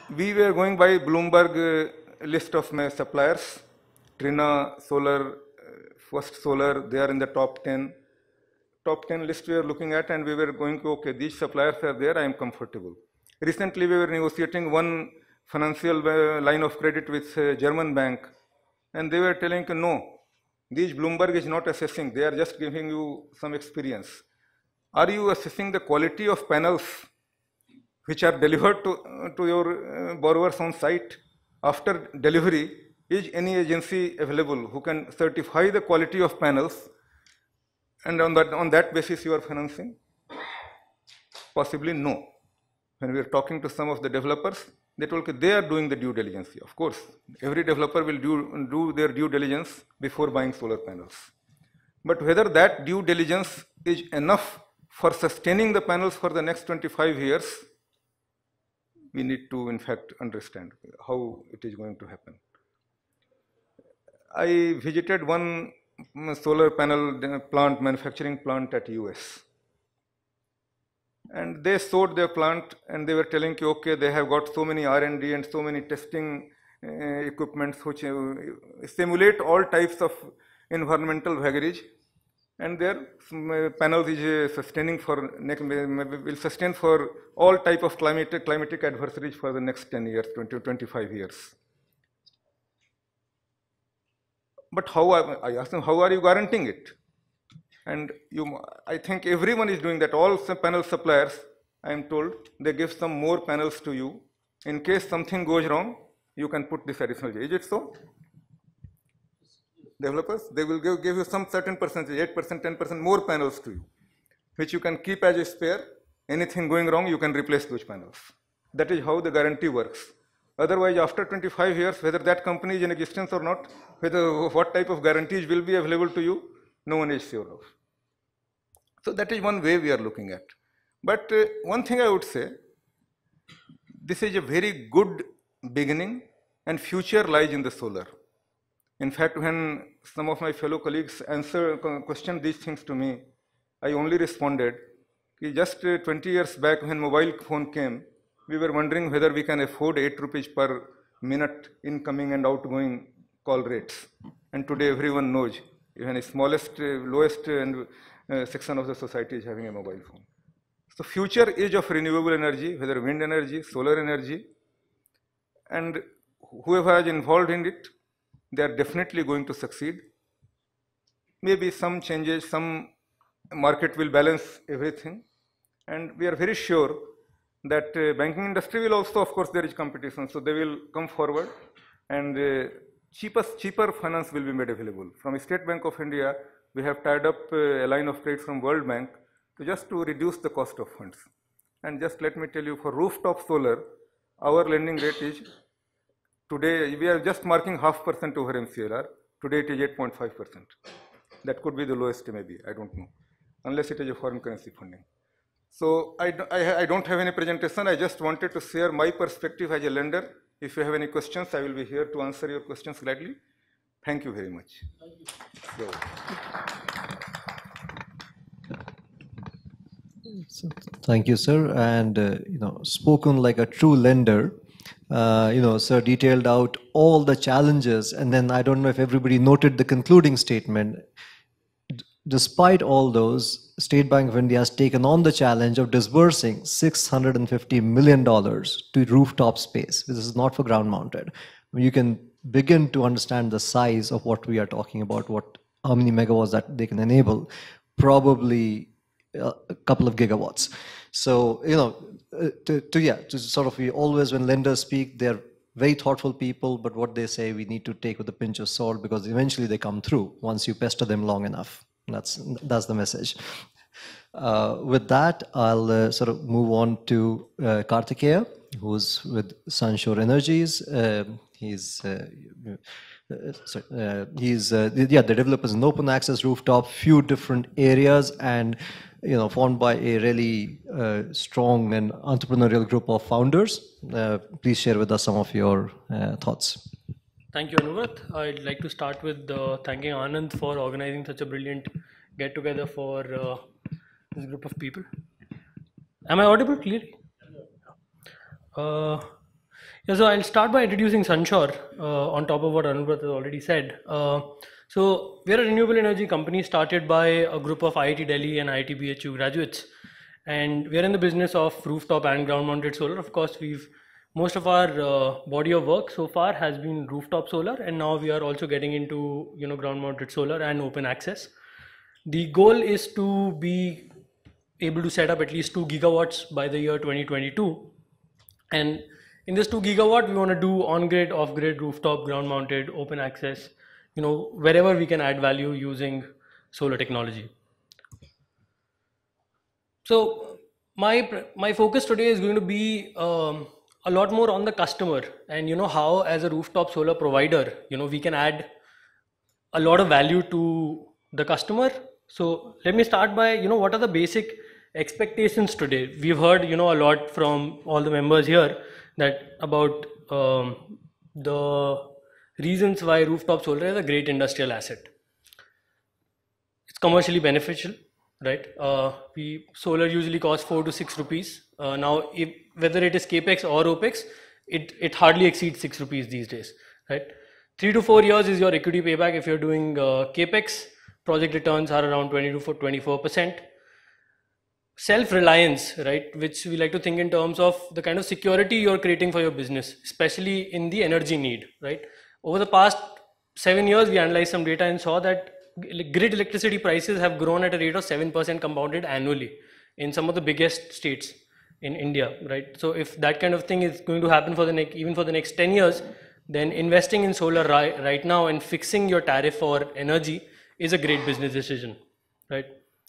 we were going by Bloomberg list of my suppliers. Trina Solar, First Solar, they are in the top 10. Top 10 list we were looking at, and we were going, okay, these suppliers are there, I am comfortable. Recently, we were negotiating one financial line of credit with a German bank, and they were telling, no, these Bloomberg is not assessing, they are just giving you some experience. Are you assessing the quality of panels which are delivered to your borrowers on site? After delivery, is any agency available who can certify the quality of panels, and on that basis you are financing? Possibly no. When we are talking to some of the developers, they told me they are doing the due diligence. Of course, every developer will do their due diligence before buying solar panels. But whether that due diligence is enough for sustaining the panels for the next 25 years, we need to, in fact, understand how it is going to happen. I visited one solar panel plant, manufacturing plant at US. And they showed their plant, and they were telling you, okay, they have got so many R&D and so many testing equipments which simulate all types of environmental baggage, and their panels is sustaining for will sustain for all type of climatic adversities for the next 10 years, 25 years. But how, I asked them, how are you guaranteeing it? And I think everyone is doing that. All panel suppliers, I am told, they give some more panels to you. In case something goes wrong, you can put this additional. Is it so? Developers, they will give you some certain percentage, 8%, 10% more panels to you, which you can keep as a spare. Anything going wrong, you can replace those panels. That is how the guarantee works. Otherwise, after 25 years, whether that company is in existence or not, what type of guarantees will be available to you, no one is sure of. So that is one way we are looking at. But one thing I would say, this is a very good beginning, and future lies in the solar. In fact, when some of my fellow colleagues questioned these things to me, I only responded, just 20 years back when mobile phone came, we were wondering whether we can afford 8 rupees per minute incoming and outgoing call rates. And today everyone knows, even the smallest, lowest section of the society is having a mobile phone. So future age of renewable energy, whether wind energy, solar energy, and whoever is involved in it, they are definitely going to succeed. Maybe some changes, some market will balance everything. And we are very sure that banking industry will also, of course, there is competition, so they will come forward, and cheaper finance will be made available. From State Bank of India, we have tied up a line of credit from World Bank to reduce the cost of funds. And just let me tell you, for rooftop solar, our lending rate is, today we are just marking 0.5% over MCLR. Today it is 8.5%. That could be the lowest maybe, I don't know, unless it is a foreign currency funding. So I don't have any presentation. I just wanted to share my perspective as a lender. If you have any questions, I will be here to answer your questions gladly. Thank you very much. Thank you, sir. And spoken like a true lender. Sir detailed out all the challenges, and then I don't know if everybody noted the concluding statement. Despite all those, State Bank of India has taken on the challenge of disbursing $650 million to rooftop space. This is not for ground mounted. You can begin to understand the size of what we are talking about, how many megawatts that they can enable, probably a couple of gigawatts. So, to sort of, we always, when lenders speak, they're very thoughtful people, but what they say we need to take with a pinch of salt, because eventually they come through once you pester them long enough. That's the message. With that, I'll sort of move on to Kartikeya, who's with Sunshore Energies. He's the developers in open access rooftop, few different areas, and formed by a really strong and entrepreneurial group of founders. Please share with us some of your thoughts. Thank you, Anuvat. I'd like to start with thanking Anand for organizing such a brilliant get-together for this group of people. Am I audible clearly? Yeah, so I'll start by introducing Sunshore on top of what Anubhav has already said. So we're a renewable energy company started by a group of IIT Delhi and IIT BHU graduates, and we're in the business of rooftop and ground-mounted solar. Of course, most of our body of work so far has been rooftop solar, and now we are also getting into ground-mounted solar and open access. The goal is to be able to set up at least 2 gigawatts by the year 2022, and in this 2 gigawatt, we want to do on-grid, off-grid, rooftop, ground-mounted, open access, wherever we can add value using solar technology. So my focus today is going to be a lot more on the customer, and how as a rooftop solar provider, we can add a lot of value to the customer. So let me start by what are the basic expectations today. We've heard a lot from all the members here that about the reasons why rooftop solar is a great industrial asset. It's commercially beneficial, right? Solar usually costs 4 to 6 rupees. Now, whether it is capex or opex, it hardly exceeds 6 rupees these days, right? 3 to 4 years is your equity payback if you're doing capex. Project returns are around 20 to 24%. Self-reliance, right, which we like to think in terms of the kind of security you're creating for your business, especially in the energy need, right? Over the past 7 years, we analyzed some data and saw that grid electricity prices have grown at a rate of 7% compounded annually in some of the biggest states in India, right? So if that kind of thing is going to happen even for the next 10 years, then investing in solar right now and fixing your tariff for energy is a great business decision, right?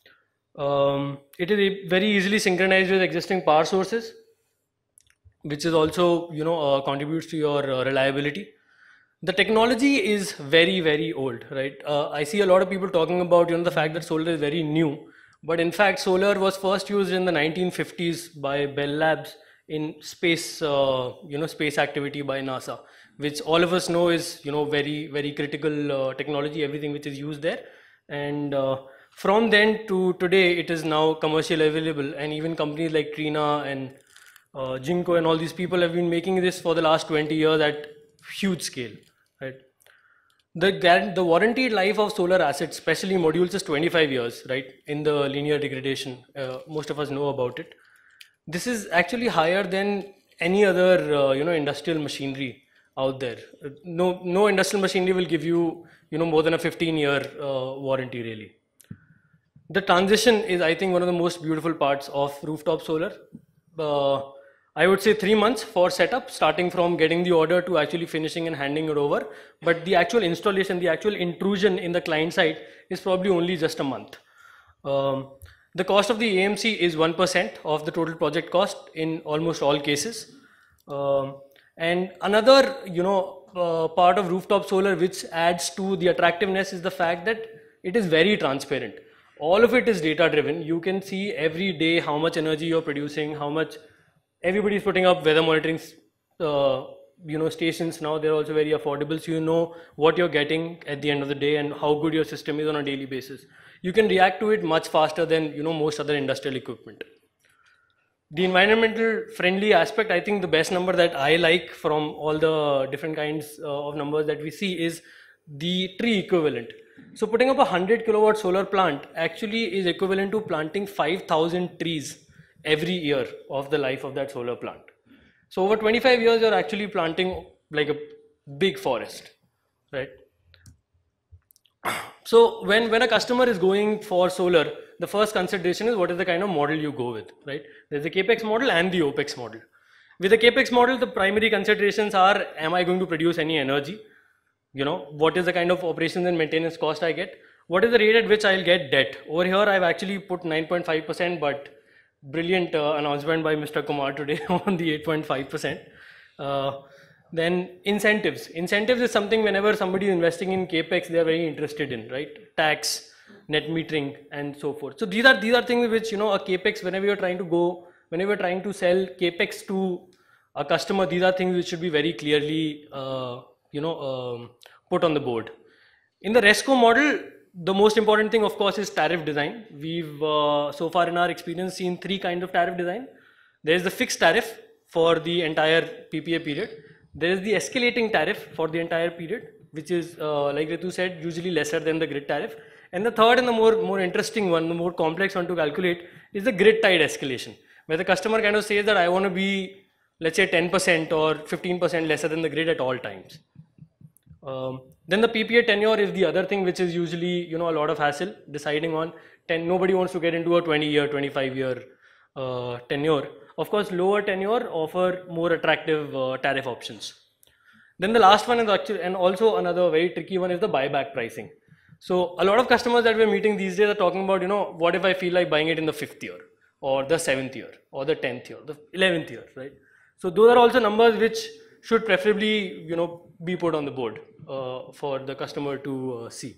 It is very easily synchronized with existing power sources, which is also contributes to your reliability. The technology is very, very old, right? I see a lot of people talking about the fact that solar is very new, but in fact solar was first used in the 1950s by Bell Labs in space, space activity by NASA, which all of us know is very, very critical technology, everything which is used there. And from then to today, it is now commercially available, and even companies like Trina and Jinko and all these people have been making this for the last 20 years at huge scale, right? The warranty life of solar assets, especially modules, is 25 years, right? In the linear degradation, most of us know about it. This is actually higher than any other, industrial machinery out there. No industrial machinery will give you, more than a 15-year warranty, really. The transition is, I think, one of the most beautiful parts of rooftop solar. I would say 3 months for setup, starting from getting the order to actually finishing and handing it over. But the actual installation, the actual intrusion in the client side is probably only just a month. The cost of the AMC is 1% of the total project cost in almost all cases. And another, part of rooftop solar which adds to the attractiveness is the fact that it is very transparent. All of it is data driven. You can see every day how much energy you're producing, how much everybody is putting up weather monitoring stations now. They're also very affordable, so you know what you're getting at the end of the day and how good your system is on a daily basis. You can react to it much faster than most other industrial equipment. The environmental friendly aspect, I think the best number that I like from all the different kinds of numbers that we see is the tree equivalent. So putting up a 100 kilowatt solar plant actually is equivalent to planting 5,000 trees every year of the life of that solar plant. So over 25 years, you're actually planting like a big forest, right? So when a customer is going for solar, the first consideration is what is the kind of model you go with, right? There's the capex model and the opex model. With the capex model, the primary considerations are, am I going to produce any energy? What is the kind of operations and maintenance cost I get? What is the rate at which I'll get debt? Over here, I've actually put 9.5%, but brilliant announcement by Mr. Kumar today on the 8.5%. Then incentives. Incentives is something whenever somebody is investing in capex, they are very interested in, right? Tax, net metering, and so forth. So these are things which a capex, whenever you're trying to sell capex to a customer, these are things which should be very clearly put on the board. In the RESCO model, the most important thing, of course, is tariff design. We've so far in our experience seen 3 kinds of tariff design. There is the fixed tariff for the entire PPA period. There is the escalating tariff for the entire period, which is, like Ritu said, usually lesser than the grid tariff. And the third and the more interesting one, the more complex one to calculate, is the grid tied escalation, where the customer kind of says that I want to be, let's say, 10% or 15% lesser than the grid at all times. Then the PPA tenure is the other thing, which is usually, a lot of hassle deciding on. Nobody wants to get into a 20-year, 25-year tenure. Of course, lower tenure offer more attractive tariff options. Then the last one is actually, and also another very tricky one, is the buyback pricing. So a lot of customers that we're meeting these days are talking about, what if I feel like buying it in the 5th year, or the 7th year, or the 10th year, the 11th year, right? So those are also numbers which should preferably, be put on the board for the customer to see.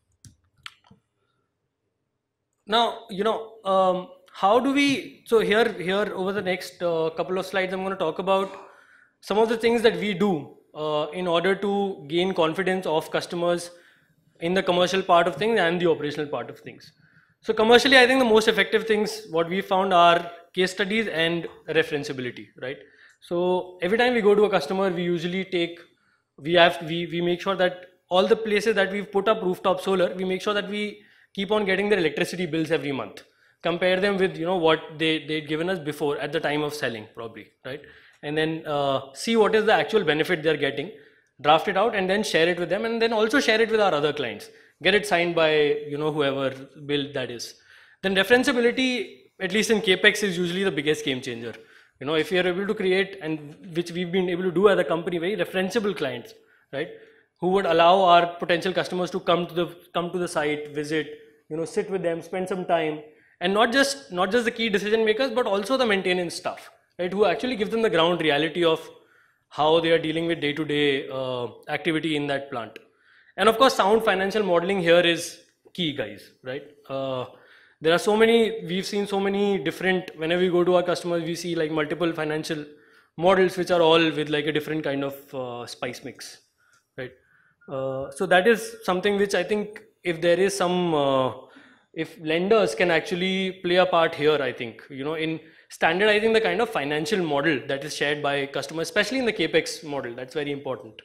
Now, how do we, so here over the next couple of slides, I'm going to talk about some of the things that we do in order to gain confidence of customers in the commercial part of things and the operational part of things. So commercially, I think the most effective things, what we found, are case studies and referenceability, right? So every time we go to a customer, we usually we make sure that all the places that we've put up rooftop solar, we make sure that we keep on getting their electricity bills every month. Compare them with, what they'd given us before at the time of selling, probably, right? And then see what is the actual benefit they're getting, draft it out, and then share it with them, and then also share it with our other clients. Get it signed by, whoever bill that is. Then referenceability, at least in CapEx, is usually the biggest game changer. If you're able to create, and which we've been able to do as a company, very referenceable clients, right? Who would allow our potential customers to come to the site, visit, sit with them, spend some time, and not just the key decision makers, but also the maintenance staff, right? Who actually give them the ground reality of how they are dealing with day-to-day activity in that plant. And of course, sound financial modeling here is key, guys, right? There are we've seen so many different, whenever we go to our customers, we see like multiple financial models, which are all with like a different kind of spice mix, right? So that is something which I think, if there is some, if lenders can actually play a part here, I think, in standardizing the kind of financial model that is shared by customers, especially in the CapEx model, that's very important.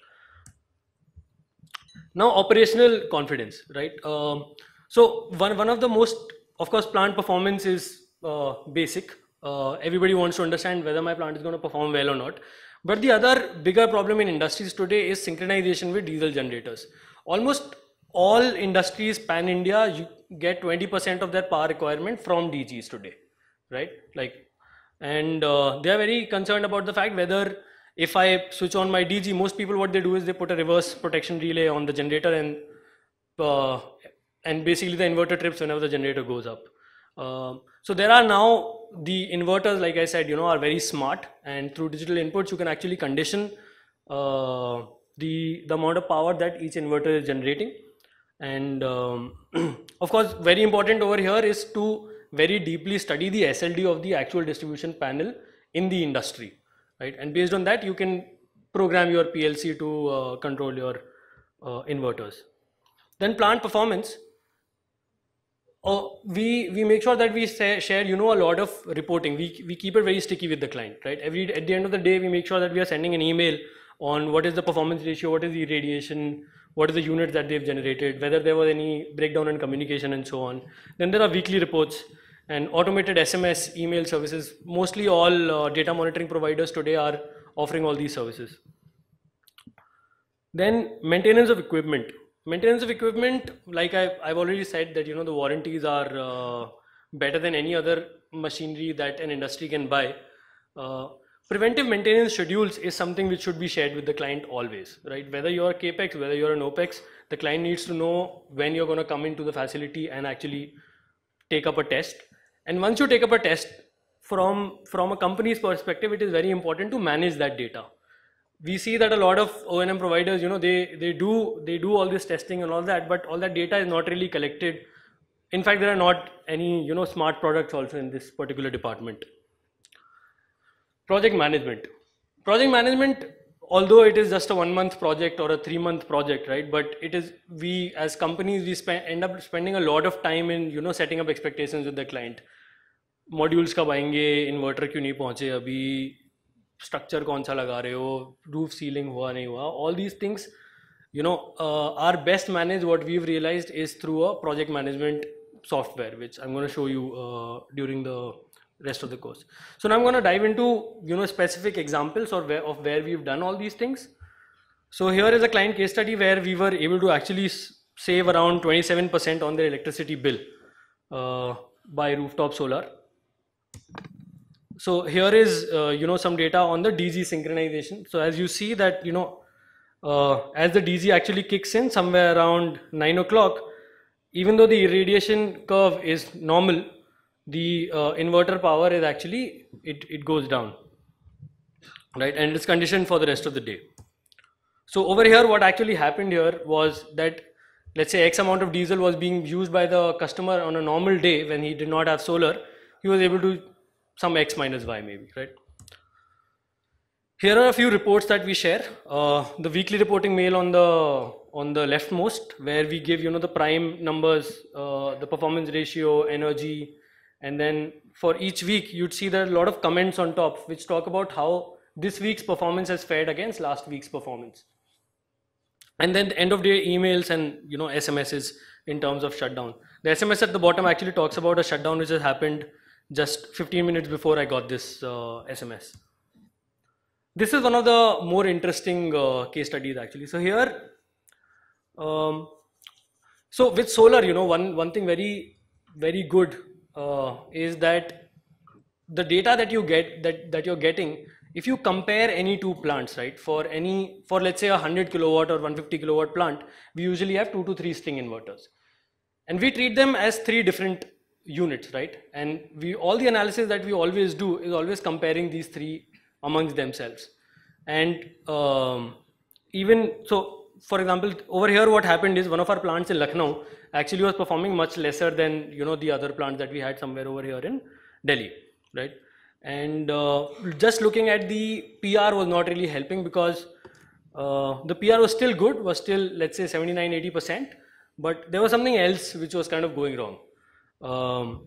Now, operational confidence, right? So one of the most, of course, plant performance is basic. Everybody wants to understand whether my plant is going to perform well or not. But the other bigger problem in industries today is synchronization with diesel generators. Almost all industries pan-India, you get 20% of their power requirement from DGs today, right? And they are very concerned about the fact whether, if I switch on my DG, most people, what they do is they put a reverse protection relay on the generator, and basically the inverter trips whenever the generator goes up. So there are now the inverters, like I said, are very smart, and through digital inputs, you can actually condition the amount of power that each inverter is generating. And of course, very important over here is to very deeply study the SLD of the actual distribution panel in the industry, right? And based on that, you can program your PLC to control your inverters. Then plant performance. We make sure that we share, a lot of reporting. We keep it very sticky with the client, right? At the end of the day, we make sure that we are sending an email on what is the performance ratio, what is the irradiation, what is the units that they've generated, whether there was any breakdown in communication, and so on. Then there are weekly reports and automated SMS, email services. Mostly all data monitoring providers today are offering all these services. Then maintenance of equipment. Maintenance of equipment, like I've already said, that the warranties are better than any other machinery that an industry can buy. Preventive maintenance schedules is something which should be shared with the client always, right? Whether you're CapEx, whether you're an OpEx, the client needs to know when you're going to come into the facility and actually take up a test. And once you take up a test, from a company's perspective, it is very important to manage that data. We see that a lot of O&M providers, they do all this testing and all that, but all that data is not really collected. In fact, there are not any, smart products also in this particular department. Project management. Project management, although it is just a 1-month project or a 3-month project, right? But it is, we as companies, we end up spending a lot of time in, setting up expectations with the client. Modules कब आएंगे, inverter क्यों नहीं पहुँचे अभी, structure कौन सा लगा रहे हो, roof ceiling हुआ नहीं हुआ, all these things, you know, are best managed. What we've realized is through a project management software, which I'm going to show you during the rest of the course. So now I'm going to dive into, you know, specific examples of where we've done all these things. So here is a client case study where we were able to actually save around 27% on their electricity bill by rooftop solar. So here is, you know, some data on the DG synchronization. So as you see that, you know, as the DG actually kicks in somewhere around 9 o'clock, even though the irradiation curve is normal, the inverter power is actually, it goes down, right? And it's conditioned for the rest of the day. So over here, what actually happened here was that, let's say X amount of diesel was being used by the customer on a normal day when he did not have solar, he was able to some X minus Y maybe, right? Here are a few reports that we share. The weekly reporting mail on the leftmost, where we give, you know, the prime numbers, the performance ratio, energy, and then for each week you'd see there are a lot of comments on top which talk about how this week's performance has fared against last week's performance. And then the end of day emails and, you know, SMSs in terms of shutdown. The SMS at the bottom actually talks about a shutdown which has happened just 15 minutes before I got this SMS. This is one of the more interesting case studies actually. So here, so with solar, you know, one thing very good is that the data that you get, that you're getting, if you compare any two plants, right, for let's say a 100 kilowatt or 150 kilowatt plant, we usually have 2 to 3 string inverters, and we treat them as 3 different units, right? And all the analysis that we always do is always comparing these 3 amongst themselves. And even so, for example, over here what happened is one of our plants in Lucknow actually was performing much lesser than, you know, the other plants that we had somewhere over here in Delhi, right? And just looking at the PR was not really helping, because the PR was still good, was still, let's say 79-80%, but there was something else which was kind of going wrong.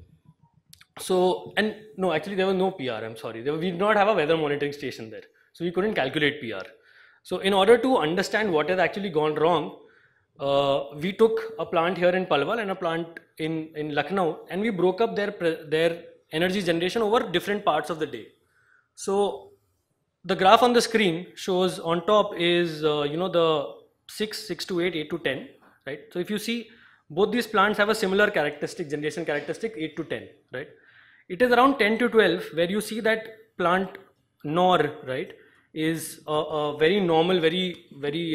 So, and no, actually there was no PR, I'm sorry. We did not have a weather monitoring station there, so we couldn't calculate PR. So in order to understand what has actually gone wrong, we took a plant here in Palwal and a plant in Lucknow, and we broke up their energy generation over different parts of the day. So the graph on the screen shows on top is, you know, the 6 to 8, 8 to 10, right? So if you see, both these plants have a similar characteristic, generation characteristic, 8 to 10, right? It is around 10 to 12 where you see that plant NOR, right, is a very normal, very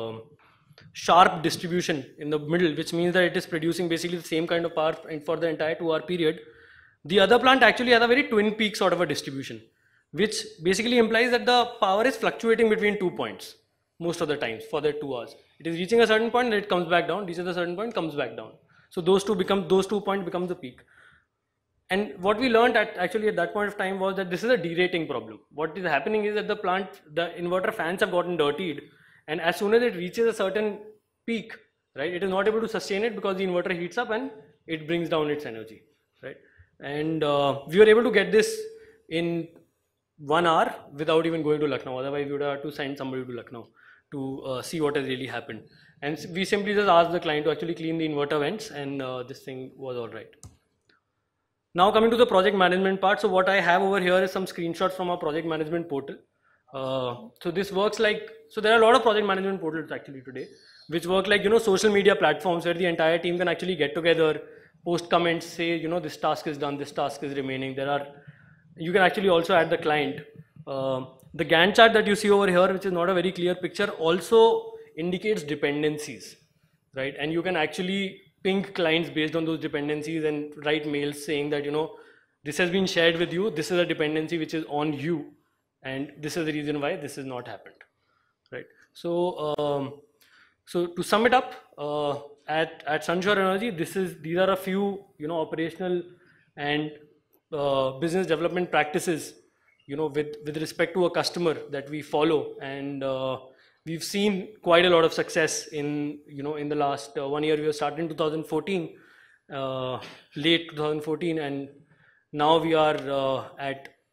sharp distribution in the middle, which means that it is producing basically the same kind of power for the entire 2 hour period. The other plant actually has a very twin peak sort of a distribution, which basically implies that the power is fluctuating between 2 points most of the times for the 2 hours. It is reaching a certain point and it comes back down, reaches a certain point, comes back down. So those 2 points become the peak. And what we learned actually at that point of time was that this is a derating problem. What is happening is that the inverter fans have gotten dirtied, and as soon as it reaches a certain peak, right, it is not able to sustain it because the inverter heats up and it brings down its energy, right? And we were able to get this in 1 hour without even going to Lucknow. Otherwise, we would have to send somebody to Lucknow to see what has really happened. And we simply just asked the client to actually clean the inverter vents, and this thing was all right. Now coming to the project management part. So what I have over here is some screenshots from our project management portal. So this works like, so there are a lot of project management portals actually today, which work like, you know, social media platforms where the entire team can actually get together, post comments, say, you know, this task is done, this task is remaining. You can actually also add the client. The Gantt chart that you see over here, which is not a very clear picture, also indicates dependencies, right? And you can actually ping clients based on those dependencies and write mails saying that, you know, this has been shared with you, this is a dependency which is on you, and this is the reason why this has not happened, right? So, so to sum it up, at Sunsure Energy, these are a few, you know, operational and business development practices, you know, with respect to a customer that we follow, and we've seen quite a lot of success in, you know, in the last 1 year. We were started in 2014, late 2014, and now we are at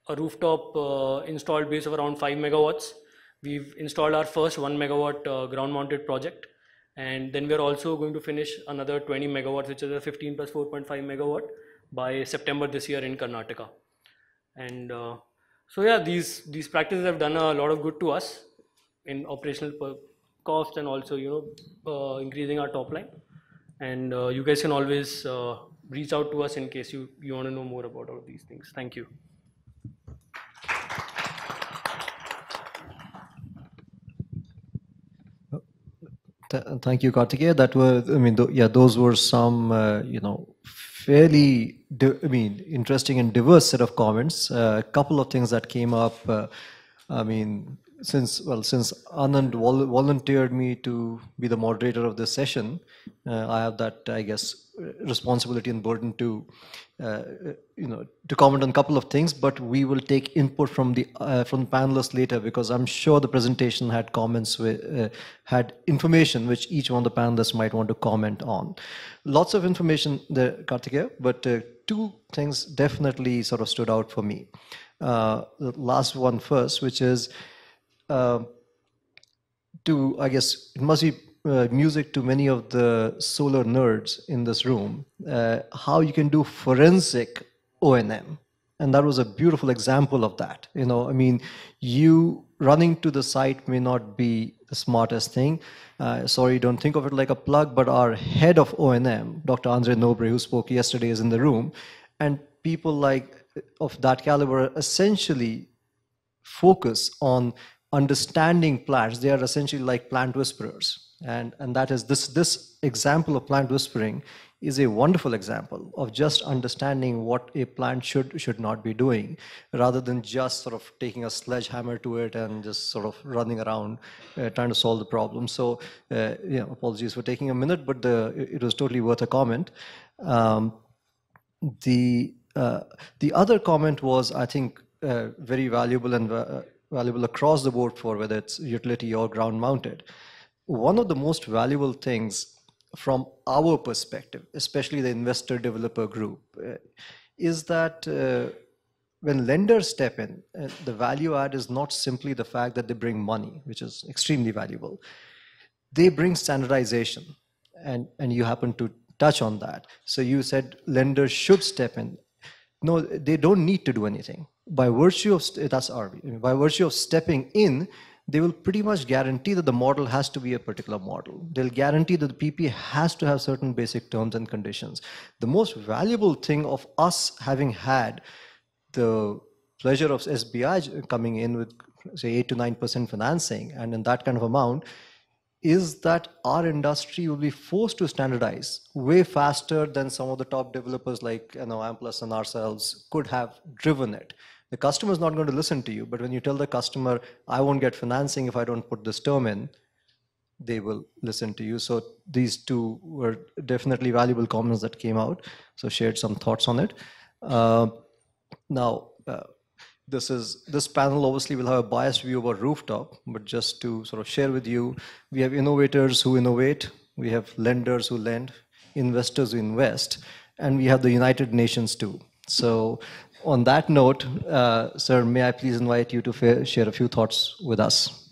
a rooftop installed base of around 5 megawatts. We've installed our first 1 megawatt ground mounted project, and then we're also going to finish another 20 megawatts, which is a 15 plus 4.5 megawatt by September this year in Karnataka. And so yeah, these practices have done a lot of good to us in operational cost, and also, you know, increasing our top line. And you guys can always reach out to us in case you want to know more about all of these things. Thank you. Thank you, Kartikeya. That were, I mean, yeah, those were some, you know, fairly, interesting and diverse set of comments. A couple of things that came up. I mean, since Anand volunteered me to be the moderator of this session, I have that, I guess, responsibility and burden to, you know, to comment on a couple of things. But we will take input from the panelists later, because I'm sure the presentation had comments with, had information which each one of the panelists might want to comment on. Lots of information there, Kartikeya, but two things definitely sort of stood out for me. The last one first, which is, I guess it must be music to many of the solar nerds in this room, how you can do forensic O&M. And that was a beautiful example of that. You know, I mean, you running to the site may not be the smartest thing. Sorry, don't think of it like a plug, but our head of O&M, Dr. Andre Nobre, who spoke yesterday, is in the room. And people like of that caliber essentially focus on understanding plants. They are essentially like plant whisperers. And that is this example of plant whispering is a wonderful example of just understanding what a plant should not be doing, rather than just sort of taking a sledgehammer to it and just sort of running around trying to solve the problem. So, you know, apologies for taking a minute, but it was totally worth a comment. The other comment was, I think, very valuable and valuable across the board for whether it's utility or ground mounted. One of the most valuable things from our perspective, especially the investor developer group, is that when lenders step in, the value add is not simply the fact that they bring money, which is extremely valuable. They bring standardization, and you happen to touch on that. So you said lenders should step in. No, they don't need to do anything. By virtue of, that's our view, by virtue of stepping in, they will pretty much guarantee that the model has to be a particular model. They'll guarantee that the PP has to have certain basic terms and conditions. The most valuable thing of us having had the pleasure of SBI coming in with, say, 8 to 9% financing, and in that kind of amount, is that our industry will be forced to standardize way faster than some of the top developers like, you know, Amplus and ourselves could have driven it. The customer is not going to listen to you, but when you tell the customer, I won't get financing if I don't put this term in, they will listen to you. So these two were definitely valuable comments that came out. So shared some thoughts on it. Now, this panel obviously will have a biased view about rooftop, but just to sort of share with you, we have innovators who innovate, we have lenders who lend, investors who invest, and we have the United Nations too. So on that note, sir, may I please invite you to share a few thoughts with us?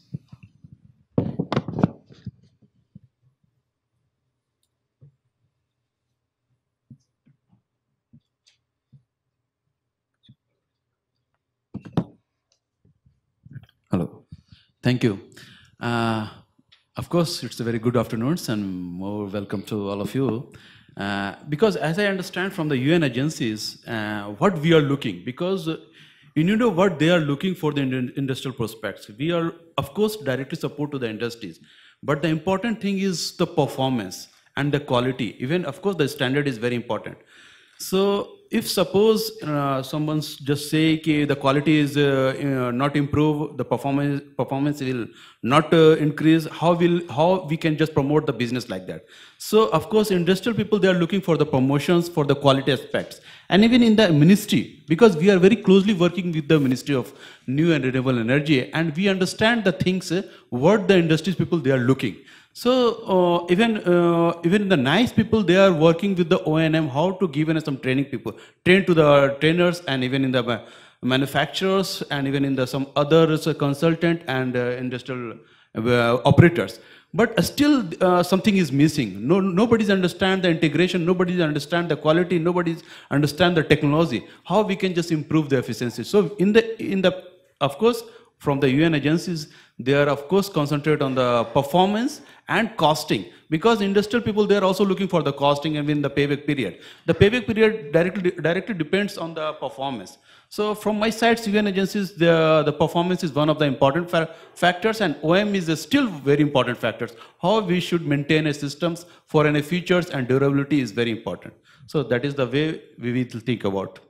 Hello. Thank you. Of course, it's a very good afternoon, and more welcome to all of you. Because as I understand from the UN agencies, what we are looking, because you know what they are looking for the industrial prospects. We are, of course, directly support to the industries, but the important thing is the performance and the quality. Even, of course, the standard is very important. So if suppose someone's just say the quality is not improve, the performance will not increase, how we can just promote the business like that? So of course industrial people, they are looking for the promotions for the quality aspects. And even in the ministry, because we are very closely working with the Ministry of New and Renewable Energy, and we understand the things what the industries people they are looking. So even the nice people, they are working with the O&M how to give some training people, train to the trainers, and even in the manufacturers and even in the some others, consultant and industrial operators. But still something is missing. Nobody's understand the integration, nobody's understand the quality, nobody's understand the technology, how we can just improve the efficiency. So of course, from the UN agencies, they are of course concentrate on the performance and costing, because industrial people, they are also looking for the costing and in the payback period. The payback period directly depends on the performance. So from my side, UN agencies, the performance is one of the important factors, and OM is still very important factors. How we should maintain a systems for any features and durability is very important. So that is the way we will think about.